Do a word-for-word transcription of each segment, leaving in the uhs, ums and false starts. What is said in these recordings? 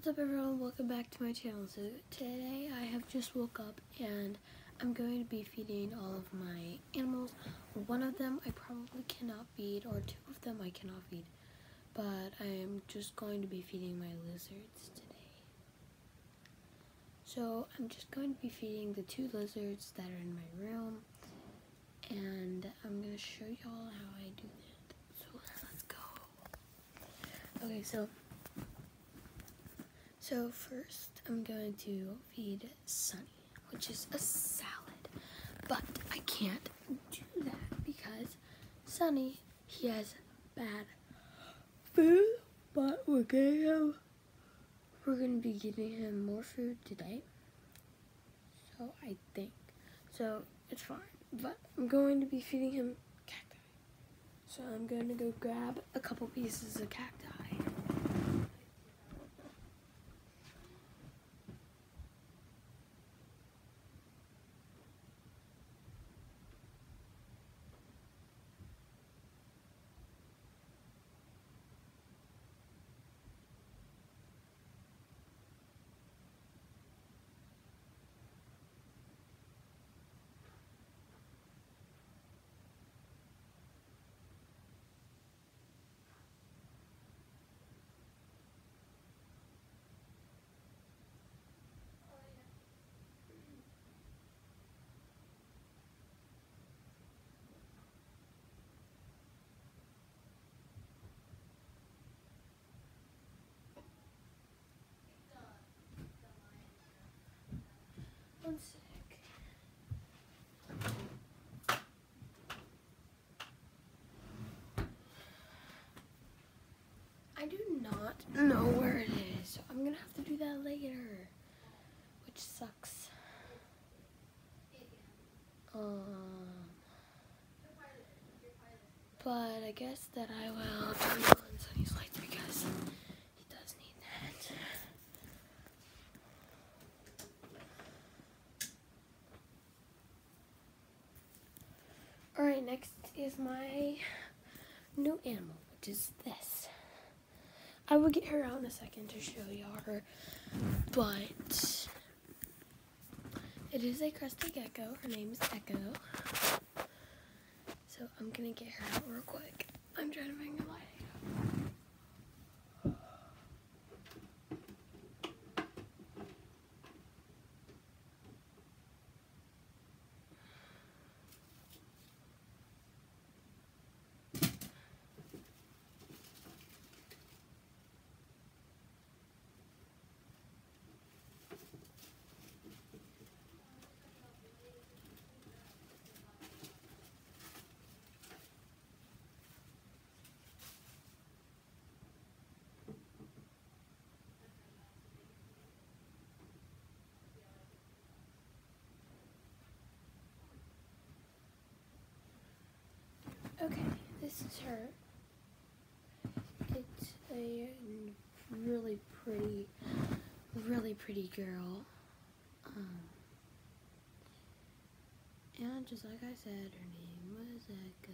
What's up everyone, welcome back to my channel. So today I have just woke up and I'm going to be feeding all of my animals. One of them I probably cannot feed, or two of them I cannot feed, but I am just going to be feeding my lizards today. So I'm just going to be feeding the two lizards that are in my room, and I'm going to show y'all how I do that. So let's go. Okay, so So first, I'm going to feed Sunny, which is a salad, but I can't do that because Sunny, he has bad food, but we're gonna have, we're gonna be giving him more food today, so I think, so it's fine, but I'm going to be feeding him cacti, so I'm going to go grab a couple pieces of cacti. One sec. I do not know where it is, so I'm gonna have to do that later, which sucks. Um, but I guess that I will turn on Sunny's lights because he does need that. Alright, next is my new animal, which is this. I will get her out in a second to show y'all her, but it is a crested gecko. Her name is Echo. So I'm gonna get her out real quick. I'm trying to find the lighting. Okay, this is her. It's a really pretty, really pretty girl. Um, and just like I said, her name was Echo.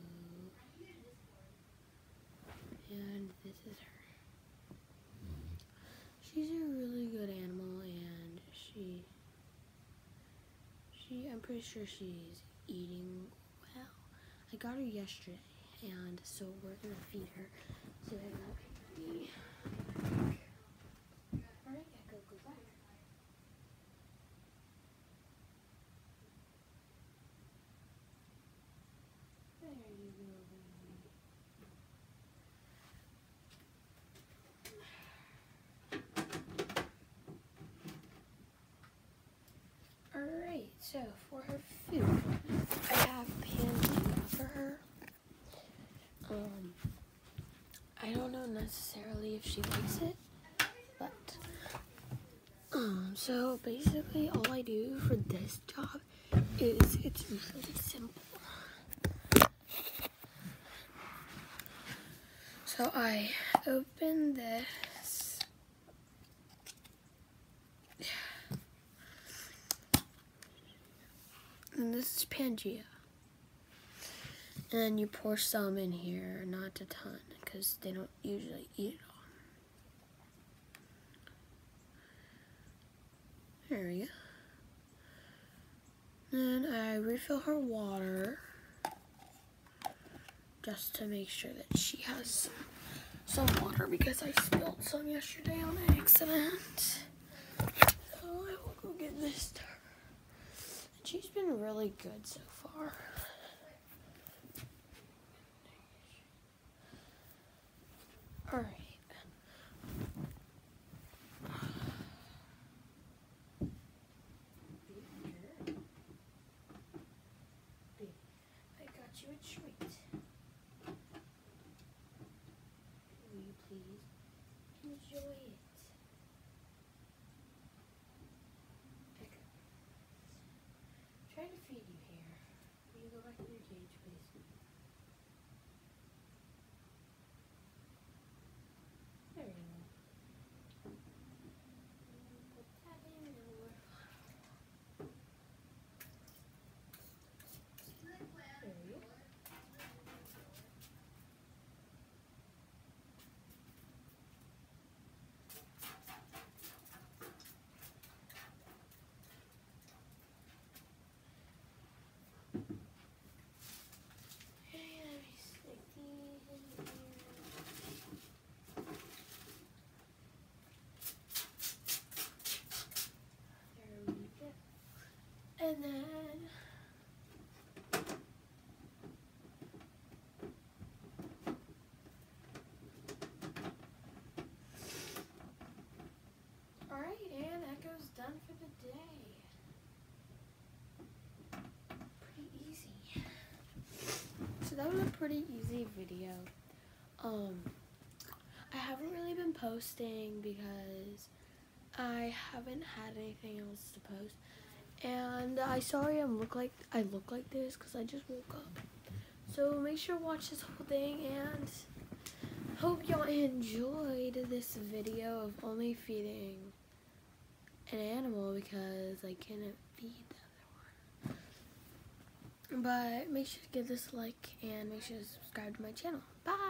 And this is her. She's a really good animal, and she, she, I'm pretty sure she's eating well. I got her yesterday, and so we're gonna feed her so that won't be. Alright, Echo, go back. There you go, baby. Alright, so for her food, I have Pangea for her. Um, I don't know necessarily if she likes it, but, um, so basically all I do for this job is, it's really simple. So I open this, and this is Pangea. And then you pour some in here, not a ton, because they don't usually eat it There we go. Then I refill her water just to make sure that she has some water because I spilled some yesterday on accident. So I will go get this to her. And she's been really good so far. Alright. I got you a treat. Will you please enjoy it? Echo. Try to feed you here. Will you go back in your cage, please? There you go. Put that in and we're fine. There you go. And then alright, and Echo's done for the day. Pretty easy. So that was a pretty easy video. Um I haven't really been posting because I haven't had anything else to post. And I sorry I'm look like I look like this because I just woke up. So make sure to watch this whole thing and hope y'all enjoyed this video of only feeding an animal because I couldn't feed the other one. But make sure to give this a like and make sure to subscribe to my channel. Bye!